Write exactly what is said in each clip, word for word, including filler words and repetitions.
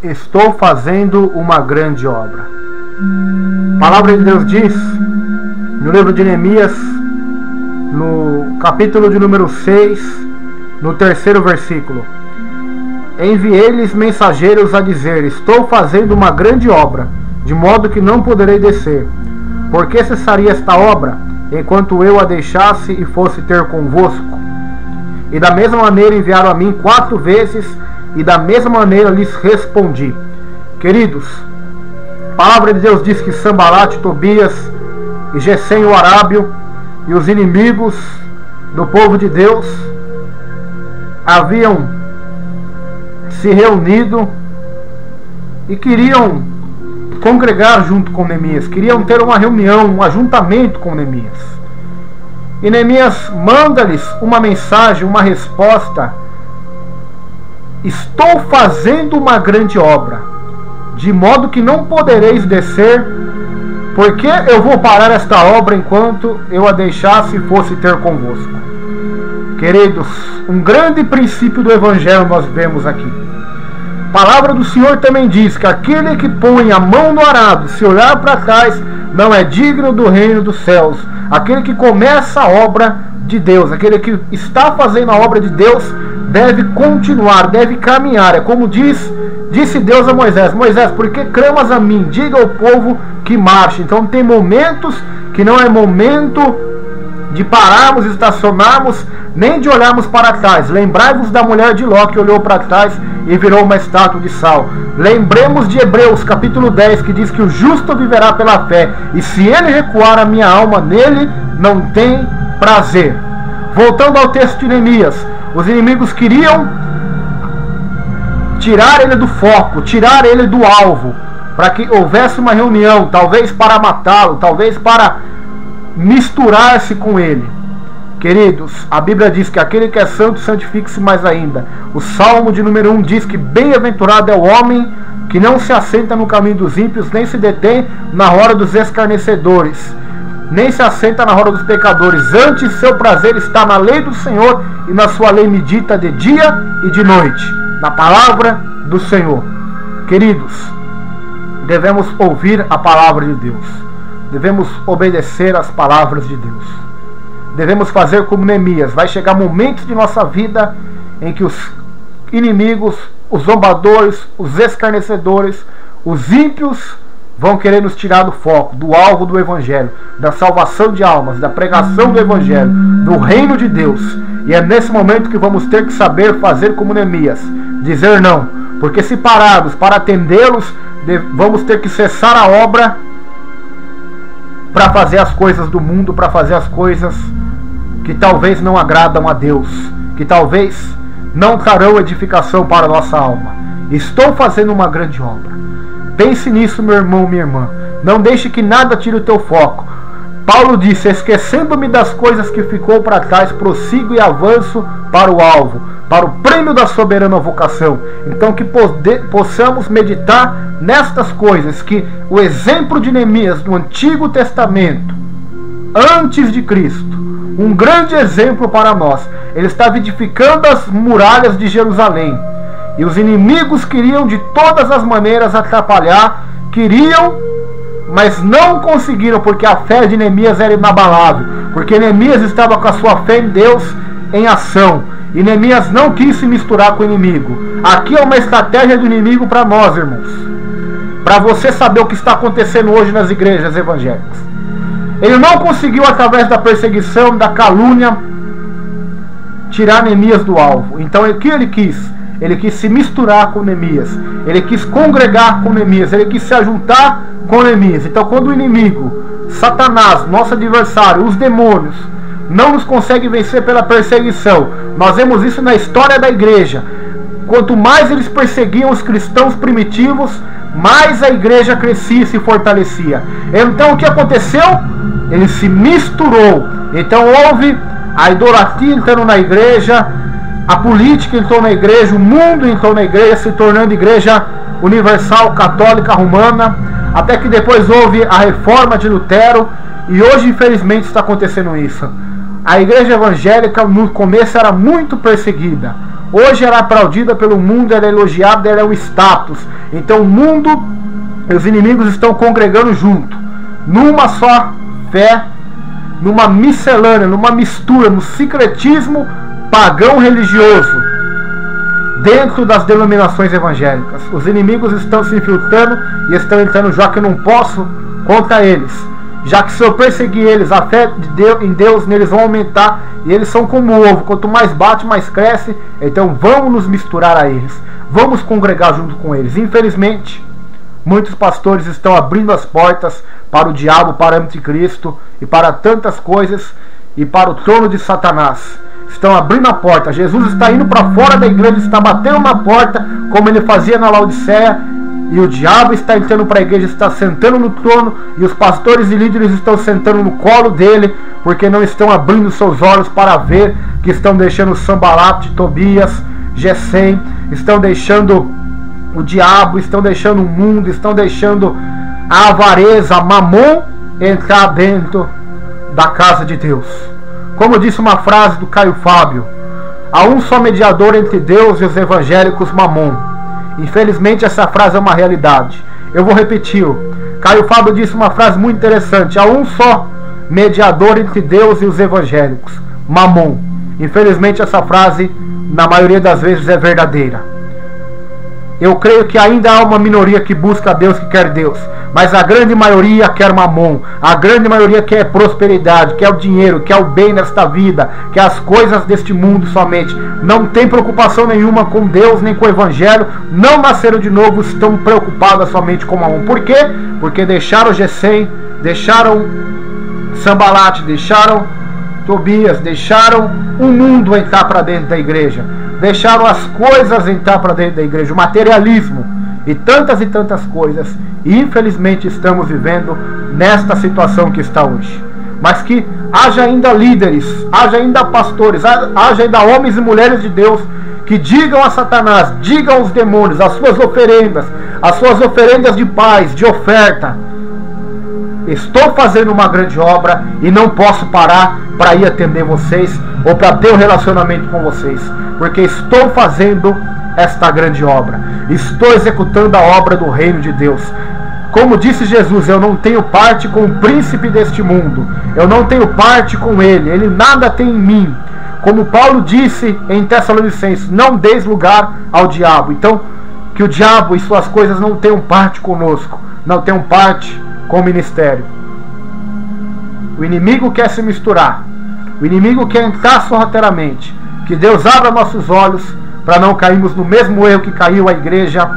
estou fazendo uma grande obra. A palavra de Deus diz no livro de Neemias, no capítulo de número seis, no terceiro versículo: enviei-lhes mensageiros a dizer: estou fazendo uma grande obra, de modo que não poderei descer. Por que cessaria esta obra, enquanto eu a deixasse e fosse ter convosco? E da mesma maneira enviaram a mim quatro vezes, e da mesma maneira lhes respondi. Queridos, a palavra de Deus diz que Sambalate, Tobias e Gesem o Arábio e os inimigos do povo de Deus haviam se reunido e queriam congregar junto com Neemias, queriam ter uma reunião, um ajuntamento com Neemias. E Neemias manda-lhes uma mensagem, uma resposta: estou fazendo uma grande obra, de modo que não podereis descer. Porque eu vou parar esta obra enquanto eu a deixasse e fosse ter convosco? Queridos, um grande princípio do Evangelho nós vemos aqui. A palavra do Senhor também diz que aquele que põe a mão no arado, se olhar para trás, não é digno do reino dos céus. Aquele que começa a obra de Deus, aquele que está fazendo a obra de Deus, deve continuar, deve caminhar. É como diz, disse Deus a Moisés: Moisés, por que clamas a mim? Diga ao povo que marche. Então tem momentos que não é momento de pararmos, estacionarmos, nem de olharmos para trás. Lembrai-vos da mulher de Ló, que olhou para trás e virou uma estátua de sal. Lembremos de Hebreus capítulo dez, que diz que o justo viverá pela fé, e se ele recuar, a minha alma nele não tem prazer. Voltando ao texto de Neemias, os inimigos queriam tirar ele do foco, tirar ele do alvo, para que houvesse uma reunião, talvez para matá-lo, talvez para misturar-se com ele. Queridos, a Bíblia diz que aquele que é santo, santifique-se mais ainda. O Salmo de número um diz que bem-aventurado é o homem que não se assenta no caminho dos ímpios, nem se detém na roda dos escarnecedores, nem se assenta na roda dos pecadores. Antes, seu prazer está na lei do Senhor, e na sua lei medita de dia e de noite, na palavra do Senhor. Queridos, devemos ouvir a palavra de Deus, devemos obedecer às palavras de Deus, devemos fazer como Neemias. Vai chegar momentos de nossa vida em que os inimigos, os zombadores, os escarnecedores, os ímpios vão querer nos tirar do foco, do alvo do Evangelho, da salvação de almas, da pregação do Evangelho, do reino de Deus. E é nesse momento que vamos ter que saber fazer como Neemias, dizer não, porque se pararmos para atendê-los, vamos ter que cessar a obra para fazer as coisas do mundo, para fazer as coisas que talvez não agradam a Deus, que talvez não trarão edificação para a nossa alma. Estou fazendo uma grande obra. Pense nisso, meu irmão, minha irmã. Não deixe que nada tire o teu foco. Paulo disse: esquecendo-me das coisas que ficou para trás, prossigo e avanço para o alvo, para o prêmio da soberana vocação. Então que pode, possamos meditar nestas coisas, que o exemplo de Neemias no Antigo Testamento, antes de Cristo, um grande exemplo para nós. Ele estava edificando as muralhas de Jerusalém, e os inimigos queriam de todas as maneiras atrapalhar, queriam, mas não conseguiram, porque a fé de Neemias era inabalável, porque Neemias estava com a sua fé em Deus em ação, e Neemias não quis se misturar com o inimigo. Aqui é uma estratégia do inimigo para nós, irmãos, para você saber o que está acontecendo hoje nas igrejas evangélicas. Ele não conseguiu, através da perseguição, da calúnia, tirar Neemias do alvo. Então o que ele quis? Ele quis se misturar com Neemias, ele quis congregar com Neemias, ele quis se ajuntar com Neemias. Então quando o inimigo, Satanás, nosso adversário, os demônios, não nos consegue vencer pela perseguição, nós vemos isso na história da igreja. Quanto mais eles perseguiam os cristãos primitivos, mais a igreja crescia e se fortalecia. Então o que aconteceu? Ele se misturou. Então houve a idolatria entrando na igreja, a política entrou na igreja, o mundo entrou na igreja, se tornando igreja universal, católica, romana, até que depois houve a reforma de Lutero, e hoje infelizmente está acontecendo isso. A igreja evangélica no começo era muito perseguida, Hoje ela é aplaudida pelo mundo, ela é elogiada, ela é um status. Então o mundo e os inimigos estão congregando junto, numa só fé, numa miscelânea, numa mistura, no sincretismo pagão religioso, dentro das denominações evangélicas. Os inimigos estão se infiltrando e estão entrando, já que eu não posso contra eles, já que se eu perseguir eles, a fé de Deus, em Deus neles vão aumentar, e eles são como o ovo, quanto mais bate, mais cresce. Então vamos nos misturar a eles, vamos congregar junto com eles. Infelizmente, muitos pastores estão abrindo as portas para o diabo, para o anticristo e para tantas coisas, e para o trono de Satanás. Estão abrindo a porta. Jesus está indo para fora da igreja, está batendo na porta, como ele fazia na Laodiceia, e o diabo está entrando para a igreja, está sentando no trono, e os pastores e líderes estão sentando no colo dele, porque não estão abrindo seus olhos para ver que estão deixando Sambalat, Tobias, Gesem, estão deixando o diabo, estão deixando o mundo, estão deixando a avareza, Mamon, entrar dentro da casa de Deus. Como disse uma frase do Caio Fábio, há um só mediador entre Deus e os evangélicos, Mamon. Infelizmente essa frase é uma realidade. Eu vou repetir. Caio Fábio disse uma frase muito interessante: há um só mediador entre Deus e os evangélicos, Mamon. Infelizmente essa frase, na maioria das vezes, é verdadeira. Eu creio que ainda há uma minoria que busca Deus, que quer Deus, mas a grande maioria quer Mamon. A grande maioria quer prosperidade, quer o dinheiro, quer o bem nesta vida, quer as coisas deste mundo somente. Não tem preocupação nenhuma com Deus, nem com o Evangelho. Não nasceram de novo, estão preocupadas somente com Mamon. Por quê? Porque deixaram Gesem, deixaram Sambalat, deixaram Tobias, deixaram o mundo entrar para dentro da igreja, deixaram as coisas entrar para dentro da igreja, o materialismo e tantas e tantas coisas. E infelizmente estamos vivendo nesta situação que está hoje. Mas que haja ainda líderes, haja ainda pastores, haja ainda homens e mulheres de Deus que digam a Satanás, digam aos demônios, as suas oferendas, as suas oferendas de paz, de oferta: estou fazendo uma grande obra e não posso parar para ir atender vocês ou para ter um relacionamento com vocês, porque estou fazendo esta grande obra, estou executando a obra do reino de Deus. Como disse Jesus, eu não tenho parte com o príncipe deste mundo, eu não tenho parte com ele, ele nada tem em mim. Como Paulo disse em Tessalonicenses, não deis lugar ao diabo. Então, que o diabo e suas coisas não tenham parte conosco, não tenham parte com o ministério. O inimigo quer se misturar, o inimigo quer entrar sorrateiramente. Que Deus abra nossos olhos para não cairmos no mesmo erro que caiu a igreja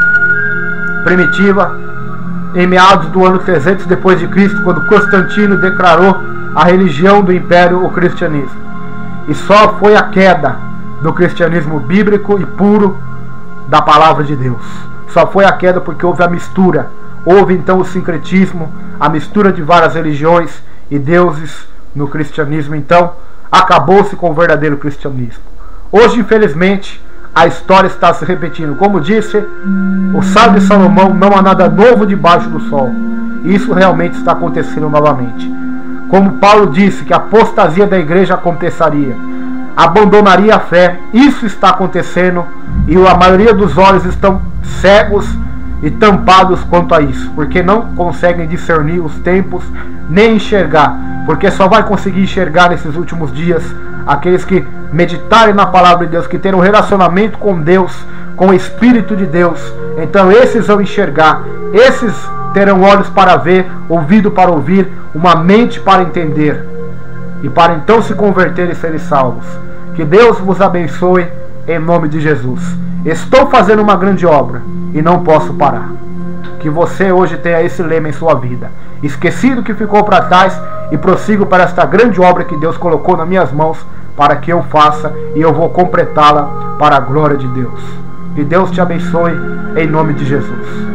primitiva em meados do ano trezentos depois de Cristo, quando Constantino declarou a religião do império, o cristianismo. E só foi a queda do cristianismo bíblico e puro da palavra de Deus. Só foi a queda porque houve a mistura. Houve então o sincretismo, a mistura de várias religiões e deuses no cristianismo. Então acabou-se com o verdadeiro cristianismo. Hoje, infelizmente, a história está se repetindo. Como disse o sábio de Salomão, não há nada novo debaixo do sol. Isso realmente está acontecendo novamente. Como Paulo disse que a apostasia da igreja aconteceria, abandonaria a fé. Isso está acontecendo e a maioria dos olhos estão cegos e tampados quanto a isso, porque não conseguem discernir os tempos, nem enxergar, porque só vai conseguir enxergar nesses últimos dias aqueles que meditarem na palavra de Deus, que terem um relacionamento com Deus, com o Espírito de Deus. Então esses vão enxergar, esses terão olhos para ver, ouvido para ouvir, uma mente para entender, e para então se converter e serem salvos. Que Deus vos abençoe em nome de Jesus. Estou fazendo uma grande obra e não posso parar. Que você hoje tenha esse lema em sua vida: esqueci do que ficou para trás e prossigo para esta grande obra que Deus colocou nas minhas mãos para que eu faça, e eu vou completá-la para a glória de Deus. Que Deus te abençoe em nome de Jesus.